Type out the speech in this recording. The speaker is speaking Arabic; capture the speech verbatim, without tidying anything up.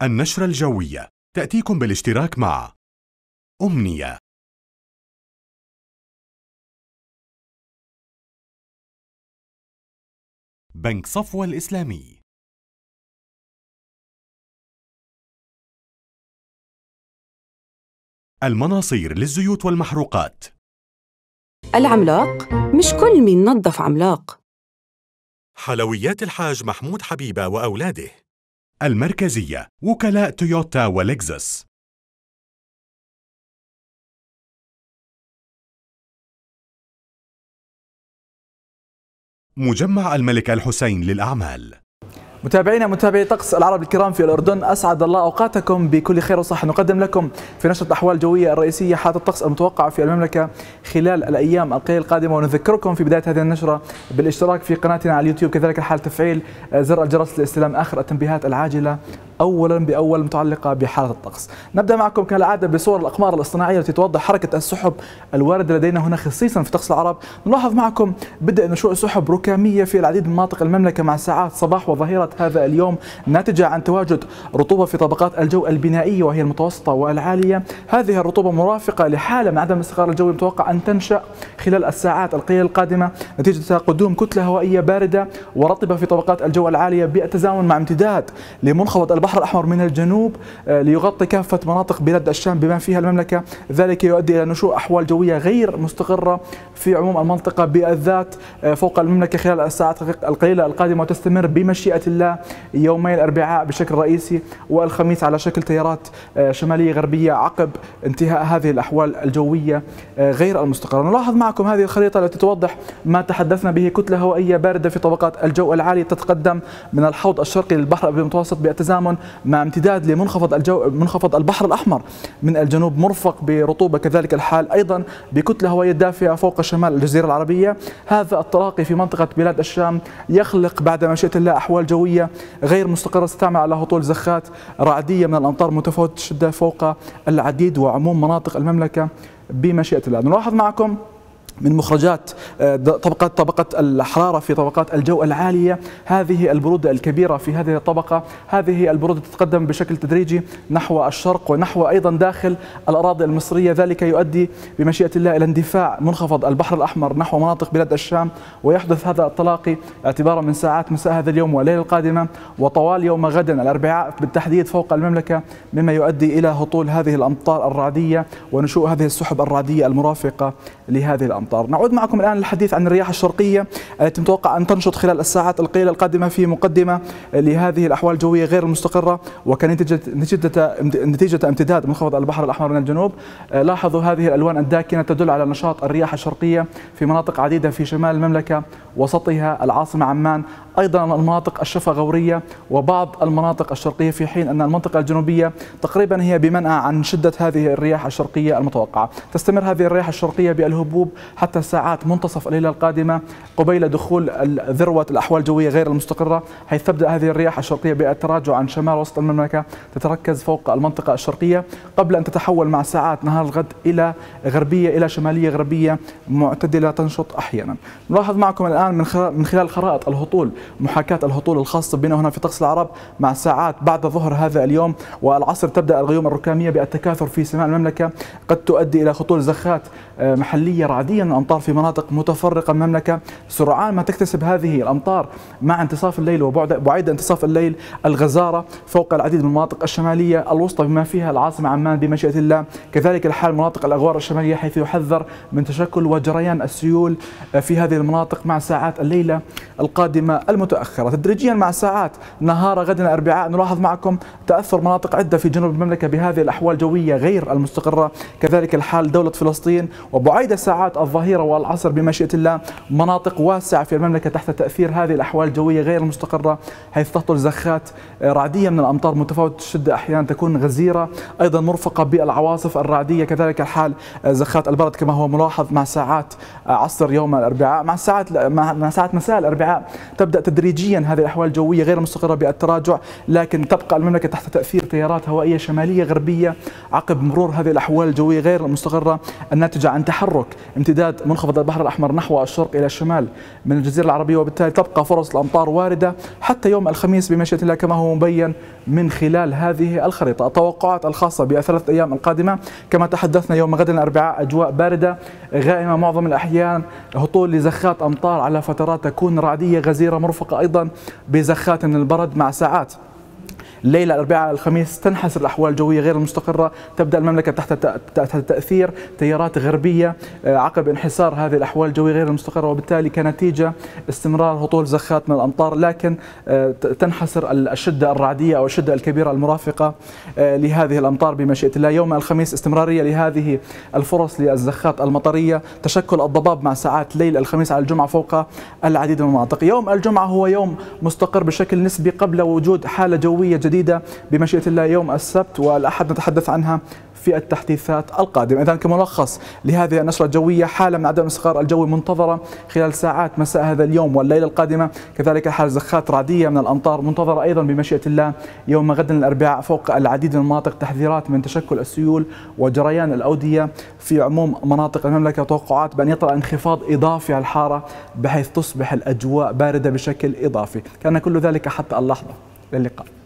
النشرة الجوية تأتيكم بالاشتراك مع أمنية. بنك صفوة الإسلامي. المناصير للزيوت والمحروقات. العملاق مش كل مين نظف عملاق. حلويات الحاج محمود حبيبة وأولاده. المركزية، وكلاء تويوتا ولكزس. مجمع الملك الحسين للأعمال. متابعينا متابعي طقس العرب الكرام في الأردن، أسعد الله أوقاتكم بكل خير وصحة. نقدم لكم في نشرة الأحوال الجوية الرئيسية حالة الطقس المتوقعة في المملكة خلال الأيام القليلة القادمة، ونذكركم في بداية هذه النشرة بالاشتراك في قناتنا على اليوتيوب، كذلك حال تفعيل زر الجرس لاستلام آخر التنبيهات العاجلة أولا بأول متعلقة بحالة الطقس. نبدأ معكم كالعادة بصور الأقمار الاصطناعية التي توضح حركة السحب الواردة لدينا هنا خصيصا في طقس العرب. نلاحظ معكم بدء نشوء سحب ركامية في العديد من مناطق المملكة مع ساعات صباح وظهيرة هذا اليوم، ناتجة عن تواجد رطوبة في طبقات الجو البنائية وهي المتوسطة والعالية. هذه الرطوبة مرافقة لحالة من عدم الاستقرار الجوي متوقع أن تنشأ خلال الساعات القليلة القادمة نتيجة قدوم كتلة هوائية باردة ورطبة في طبقات الجو العالية بالتزامن مع امتداد لمنخفض البحر الأحمر من الجنوب ليغطي كافة مناطق بلاد الشام بما فيها المملكة. ذلك يؤدي إلى نشوء أحوال جوية غير مستقرة في عموم المنطقة بالذات فوق المملكة خلال الساعات القليلة القادمة، وتستمر بمشيئة الله يومي الأربعاء بشكل رئيسي والخميس على شكل تيارات شمالية غربية عقب انتهاء هذه الأحوال الجوية غير المستقرة. نلاحظ معكم هذه الخريطة التي توضح ما تحدثنا به، كتلة هوائية باردة في طبقات الجو العالية تتقدم من الحوض الشرقي للبحر المتوسط بالتزامن مع امتداد لمنخفض الجو منخفض البحر الأحمر من الجنوب مرفق برطوبة، كذلك الحال أيضا بكتلة هوائية دافئة فوق شمال الجزيرة العربية. هذا التلاقي في منطقة بلاد الشام يخلق بعد مشيئة الله أحوال جوية غير مستقرة ستعمل على هطول زخات رعدية من الأمطار متفاوتة الشدة فوق العديد وعموم مناطق المملكة بمشيئة الله. نلاحظ معكم من مخرجات طبقة طبقة الحرارة في طبقات الجو العالية هذه البرودة الكبيرة في هذه الطبقة. هذه البرودة تتقدم بشكل تدريجي نحو الشرق ونحو أيضا داخل الأراضي المصرية، ذلك يؤدي بمشيئة الله إلى اندفاع منخفض البحر الأحمر نحو مناطق بلاد الشام، ويحدث هذا التلاقي اعتبارا من ساعات مساء هذا اليوم والليلة القادمة وطوال يوم غدا الأربعاء بالتحديد فوق المملكة، مما يؤدي إلى هطول هذه الأمطار الرعدية ونشوء هذه السحب الرعدية المرافقة لهذه الأمطار. نعود معكم الآن للحديث عن الرياح الشرقية التي متوقع أن تنشط خلال الساعات القليلة القادمة في مقدمة لهذه الأحوال الجوية غير المستقرة وكنتيجة نتيجة نتيجة امتداد منخفض البحر الأحمر من الجنوب. لاحظوا هذه الألوان الداكنة تدل على نشاط الرياح الشرقية في مناطق عديدة في شمال المملكة، وسطها العاصمة عمان، أيضا المناطق الشفا غورية وبعض المناطق الشرقية، في حين أن المنطقة الجنوبية تقريبا هي بمنأى عن شدة هذه الرياح الشرقية المتوقعة. تستمر هذه الرياح الشرقية بالهبوب حتى ساعات منتصف الليلة القادمة قبيل دخول ذروة الأحوال الجوية غير المستقرة، حيث تبدأ هذه الرياح الشرقية بالتراجع عن شمال وسط المملكة تتركز فوق المنطقة الشرقية قبل أن تتحول مع ساعات نهار الغد إلى غربية إلى شمالية غربية معتدلة تنشط أحيانا. نلاحظ معكم الآن من خلال خرائط الهطول محاكاة الهطول الخاصة بنا هنا في طقس العرب مع ساعات بعد ظهر هذا اليوم والعصر تبدأ الغيوم الركامية بالتكاثر في سماء المملكة، قد تؤدي إلى هطول زخات محلية رعدية من الأمطار في مناطق متفرقة من المملكة. سرعان ما تكتسب هذه الأمطار مع انتصاف الليل وبعد انتصاف الليل الغزارة فوق العديد من المناطق الشمالية الوسطى بما فيها العاصمة عمان بمشيئة الله، كذلك الحال مناطق الأغوار الشمالية حيث يحذر من تشكل وجريان السيول في هذه المناطق مع ساعات الليلة القادمة المتأخرة. تدريجيا مع ساعات نهار غدا الأربعاء نلاحظ معكم تأثر مناطق عدة في جنوب المملكة بهذه الأحوال الجوية غير المستقرة، كذلك الحال دولة فلسطين، وبعيد ساعات الظهيرة والعصر بمشيئة الله مناطق واسعة في المملكة تحت تأثير هذه الأحوال الجوية غير المستقرة، حيث تهطل زخات رعدية من الأمطار متفاوتة الشدة أحيانا تكون غزيرة أيضا مرفقة بالعواصف الرعدية، كذلك الحال زخات البرد كما هو ملاحظ مع ساعات عصر يوم الأربعاء مع ساعات مع ساعات مساء الأربعاء الأربعاء تبدأ تدريجيا هذه الأحوال الجوية غير المستقرة بالتراجع، لكن تبقى المملكة تحت تأثير تيارات هوائية شمالية غربية عقب مرور هذه الأحوال الجوية غير المستقرة الناتجة عن تحرك امتداد منخفض البحر الأحمر نحو الشرق إلى الشمال من الجزيرة العربية، وبالتالي تبقى فرص الأمطار واردة حتى يوم الخميس بمشيئة الله كما هو مبين من خلال هذه الخريطة. التوقعات الخاصة بالثلاث أيام القادمة كما تحدثنا يوم غد الأربعاء أجواء باردة غائمة معظم الأحيان، هطول لزخات أمطار على فترات تكون رعدية غزيرة مرفقة أيضا بزخات من البرد مع ساعات ليلة الأربعاء الخميس تنحسر الأحوال الجوية غير المستقرة، تبدأ المملكة تحت تحت تأثير تيارات غربية عقب انحسار هذه الأحوال الجوية غير المستقرة، وبالتالي كنتيجة استمرار هطول زخات من الأمطار، لكن تنحسر الشدة الرعدية أو الشدة الكبيرة المرافقة لهذه الأمطار بمشيئة الله. يوم الخميس استمرارية لهذه الفرص للزخات المطرية، تشكل الضباب مع ساعات ليل الخميس على الجمعة فوق العديد من المناطق. يوم الجمعة هو يوم مستقر بشكل نسبي قبل وجود حالة جوية جديدة بمشيئة الله يوم السبت والأحد نتحدث عنها في التحديثات القادمة. إذن كملخص لهذه النشرة الجوية، حالة من عدم الاستقرار الجوي منتظرة خلال ساعات مساء هذا اليوم والليلة القادمة، كذلك حال زخات رعدية من الأمطار منتظرة أيضا بمشيئة الله يوم غد الأربعاء فوق العديد من المناطق، تحذيرات من تشكل السيول وجريان الأودية في عموم مناطق المملكة، توقعات بأن يطرأ انخفاض إضافي على الحارة بحيث تصبح الأجواء باردة بشكل إضافي. كان كل ذلك حتى اللحظة، للقاء.